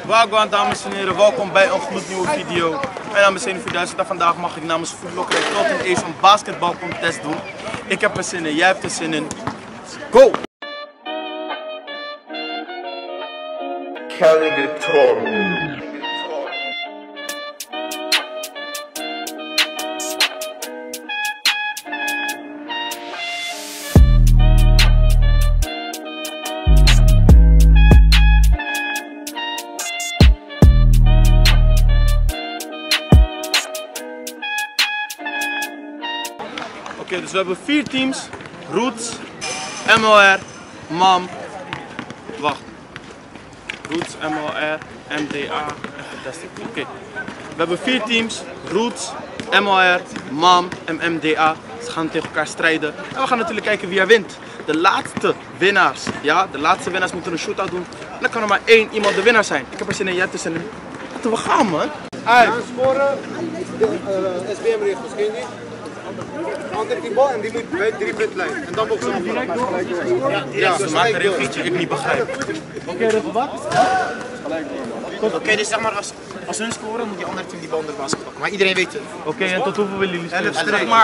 Wagwan, dames en heren, welkom bij een gloednieuwe video. Mijn naam is Zeno 4000 en vandaag mag ik namens Voetlokker Clothing Ace een basketbalcontest doen. Ik heb er zin in, jij hebt er zin in. Go! Oké, dus we hebben 4 teams. Roots, MLR, MAM. Wacht. Roots, MLR, MDA en Fantastic. Oké. We hebben 4 teams. Roots, MLR, MAM en MDA. Ze gaan tegen elkaar strijden. En we gaan natuurlijk kijken wie er wint. De laatste winnaars. Ja, de laatste winnaars moeten een shootout doen. En dan kan er maar 1 iemand de winnaar zijn. Ik heb er zin in, jij hebt er zin in. Laten we gaan, man. Gaan scoren, SBM-regels, ken je die? Ander die bal en die moet bij 3 puntlijn. En dan mogen ze afvallen. Ja, ze maken een regeltje ik niet begrijp. Oké, dat wat? Oké, dus zeg maar als hun scoren moet die andere team die bal onder de basket pakken. Maar iedereen weet het. Oké, en tot hoeveel willen jullie spelen? 11 Zeg maar.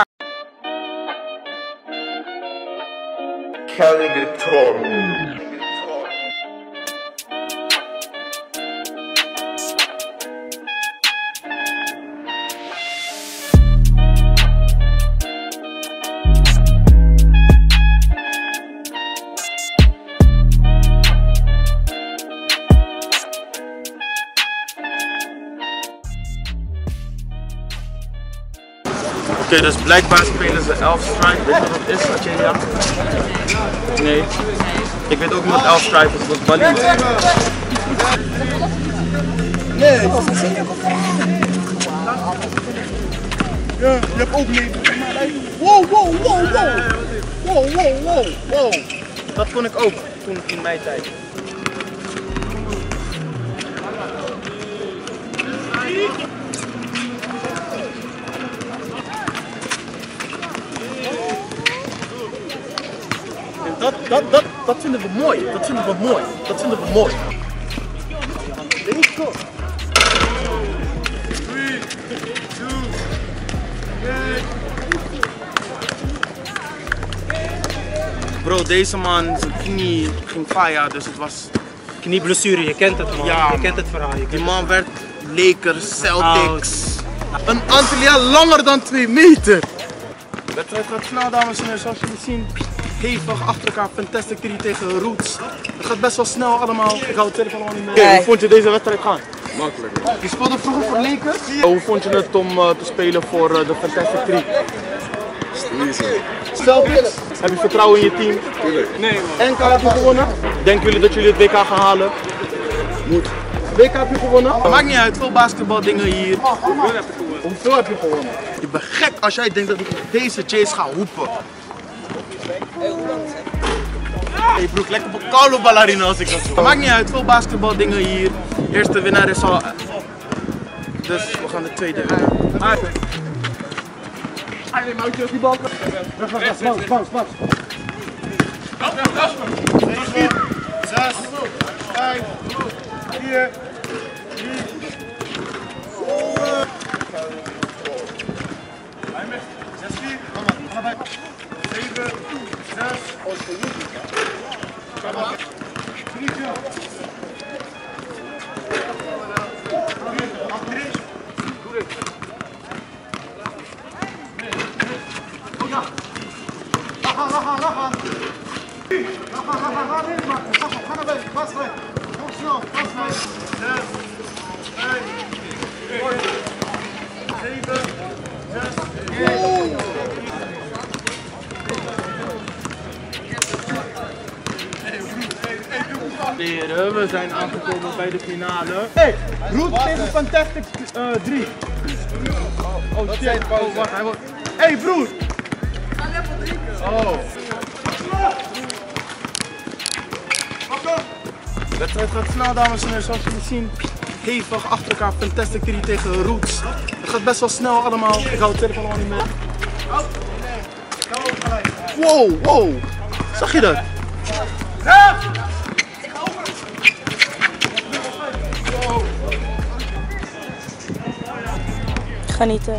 Oké, dus blijkbaar spelen ze 11 stripe. Weet je wat dat is, Adjelia? Nee. Ik weet ook niet wat 11 stripe is, dat is Bali. Nee, ja, je hebt ook niet. Wow. Dat kon ik ook toen in mijn tijd. Dat vinden we mooi. Dat vinden we mooi. Bro, deze man, zijn knie ging faya, dus het was... Knieblessure, je kent het man. Ja, je kent het verhaal. Die man werd Lakers, Celtics. Een aantal jaar langer dan 2 meter. De wedstrijd gaat snel, dames en heren, zoals jullie zien. Hevig achter elkaar, Fantastic 3 tegen Roots. Het gaat best wel snel allemaal. Ik hou het telefoon allemaal niet meer. Hoe vond je deze wedstrijd gaan? Makkelijk. Je speelde vroeger voor Lakers. Hoe vond je het om te spelen voor de Fantastic 3? Celtics, heb je vertrouwen in je team? Nee man. NK heb je gewonnen. Denken jullie dat jullie het WK gaan halen? Moet. WK heb je gewonnen? Maakt niet uit, veel basketbaldingen hier. Hoeveel heb je gewonnen? Je bent gek als jij denkt dat ik deze chase ga hoepen. Hey broek, lekker op een koude ballerina als ik dat zo. Maakt niet uit, veel basketbaldingen hier. Eerste winnaar is al... Dus we gaan de tweede winnen. Allee, Moutje, als die bal kan. Bounce. 6, 5, 4, 3, 6, 7, 6, Heren, we zijn aangekomen bij de finale. Hey, Roots tegen Fantastic 3. Oh shit, wacht, hij wordt... Hey broer! Oh. De wedstrijd gaat snel, dames en heren, zoals jullie zien. Hevig achter elkaar, Fantastic 3 tegen Roots. Het gaat best wel snel allemaal. Ik hou het telefoon al niet meer. Wow. Zag je dat? Wow. genieten.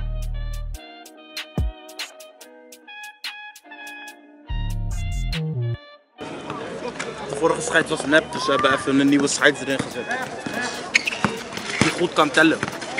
De vorige scheid was nep, dus we hebben even een nieuwe scheids erin gezet. Die goed kan tellen.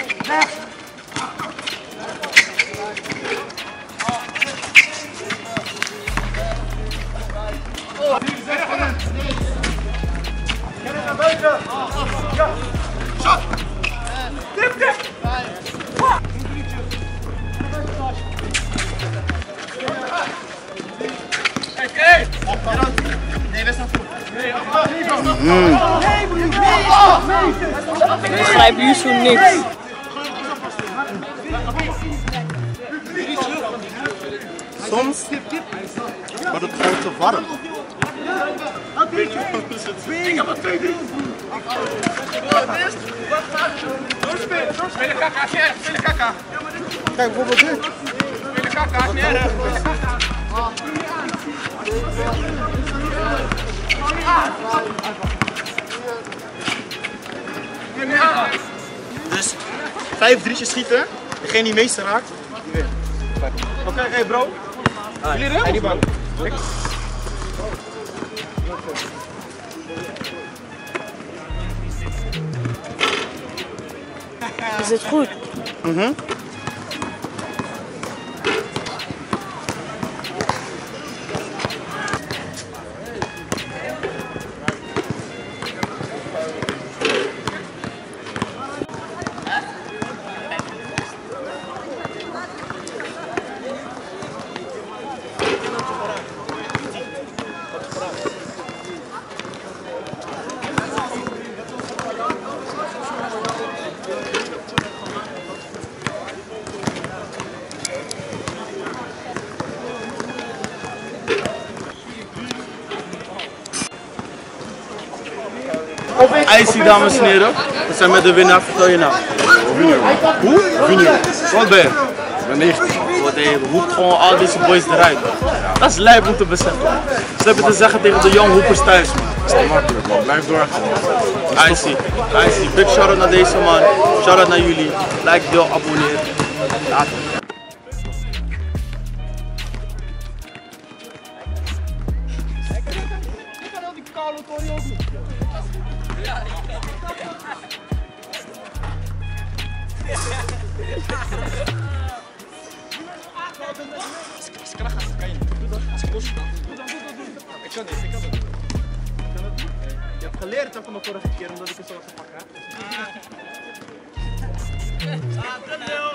Ik begrijp hier zo niks. Soms wordt het gewoon te warm. Kijk, bijvoorbeeld dit. Dus 5 drietjes schieten. Degene die meeste raakt. Oké, hey bro. Jullie remmen? Man. Is het goed? IC, dames en heren. We zijn met de winnaar. Vertel je naam. Hoe? Wat ben je? Ik ben 19. Je hoekt gewoon al deze boys eruit. Dat is lijp om te beseffen. Ze hebben te zeggen tegen de young hoopers thuis. Dat is te makkelijk, man. Blijf doorgaan. IC. Big shout-out naar deze man. Shout-out naar jullie. Like, deel, abonneer. Later. Je hebt geleerd van de vorige keer omdat ik het zo had gepakt.